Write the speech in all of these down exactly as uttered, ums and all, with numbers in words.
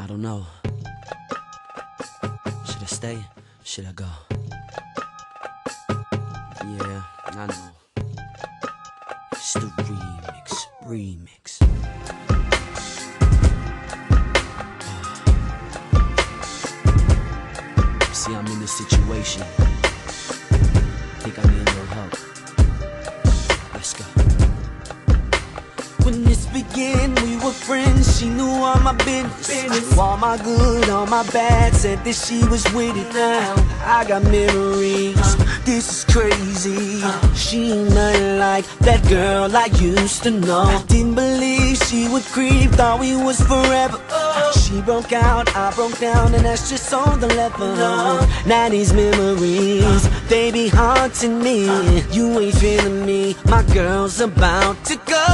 I don't know. Should I stay? Should I go? Yeah, I know. It's the remix, remix. See, I'm in this situation. Think I need a little help. Let's go. When this began, we were friends. She knew all my business, business. All my good, all my bad. Said that she was with it now. I got memories, uh, this is crazy. uh, She ain't nothing like that girl I used to know. Didn't believe she would creep, thought we was forever. uh, She broke out, I broke down, and that's just on the level. uh, Now these memories, they be haunting me. uh, You ain't feeling me, my girl's about to go.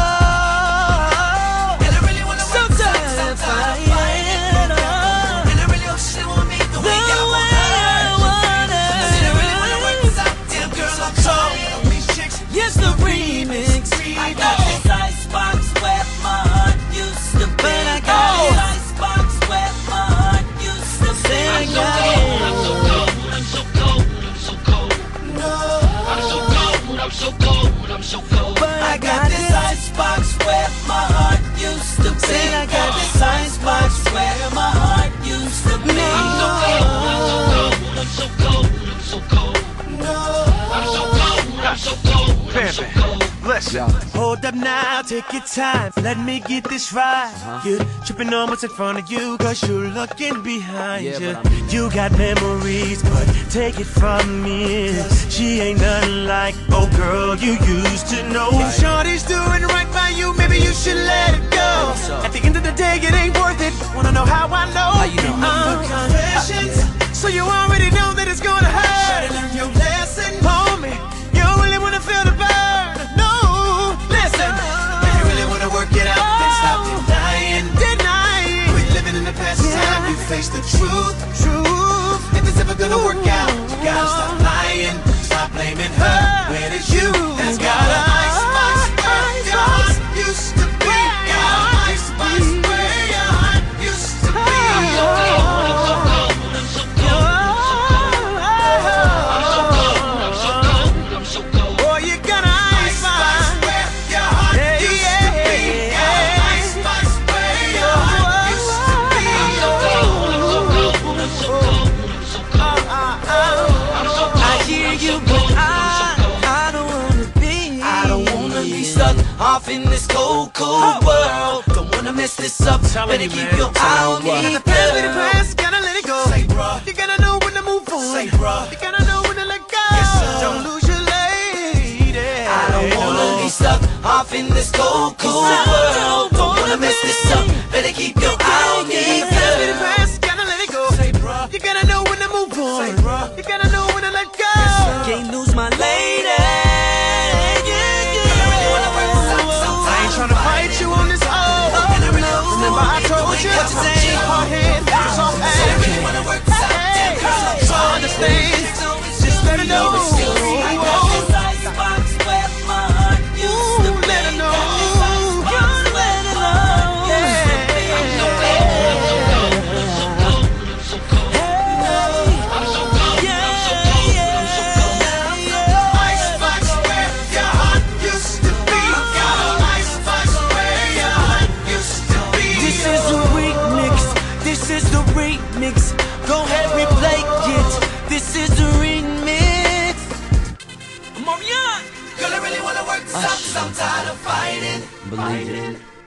Yes, the remix. I got this icebox where my heart used to be. But I got oh. this icebox where my heart used to be. I'm so cold, I'm so cold, I'm so cold, I'm so cold. No. I'm so cold, I'm so cold, I'm so cold. But I got this icebox where my heart used to be. I got this icebox where my heart used to be. I'm so cold, I'm so cold, I'm so cold, I'm so cold. No. I'm so cold, I'm so cold. Pimpin', listen. Hold up now, take your time, let me get this right. uh-huh. You're tripping on what's in front of you, cause you're looking behind yeah, you. I mean, you got memories, but take it from me, she ain't nothing like, oh girl, you used to know. Right. If shorty's doing right by you, maybe you should let it go. So. At the end of the day, it ain't worth it. Wanna know how I know? How you know? I'm confessions, uh, yeah. So you already know that it's gonna hurt. Try to learn your lesson, homie. You don't really wanna feel the burn. No, listen. If you really wanna work it out, then stop denying. Denying. Quit living in the past. It's time you face the truth. Truth. If it's ever gonna work out, you gotta stop lying. Stop blaming her when it's you that's got an icebox where your heart used to be. Got an icebox where your heart used to be. I'm so cold, I'm so cold, I'm so cold, I'm so cold, I'm so cold, I'm so cold. Boy, you got an icebox where your heart used to be. Got an icebox where your heart used to be. I'm so cold, I'm so cold, I'm so cold, I'm so cold. I'm so cold. I hear you, but I, I don't wanna be. I don't wanna be stuck off in this cold, cold world. Don't wanna mess this up. Better keep your eye on me. The past be the past, gotta let it go. Say, bruh. You gotta know when to move on. Say, bruh. You gotta know when to let go. Yes, sir. Don't lose your lady. I don't wanna be stuck off in this cold, cold world. Don't wanna mess this up. Better keep your eye on me. The past be the past, gotta let it go. Say, bruh. You gotta know when to move on. Say, bruh. You gotta know when to let go. Yes, can't lose my lady. Yeah, yeah. I ain't tryna fight you on this. Oh, remember I told you. Hard head, soft ass. Hey, so understand. Just let her know. Remix, go ahead, replay it. This is the remix. I'm Marion. Girl, I really wanna work this out, 'cause I'm tired of fighting. Believe it.